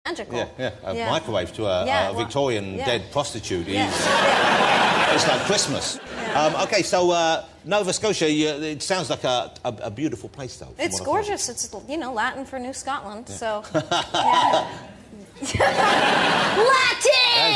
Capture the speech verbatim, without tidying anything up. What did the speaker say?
Magical. Yeah, yeah. A yeah. microwave to a, yeah, a well, Victorian yeah. dead prostitute yeah. is... Yeah. It's like Christmas. Yeah. Um, OK, so uh, Nova Scotia, you, it sounds like a, a, a beautiful place, though. It's gorgeous. It's, you know, Latin for New Scotland, yeah. so... Yeah. Latin!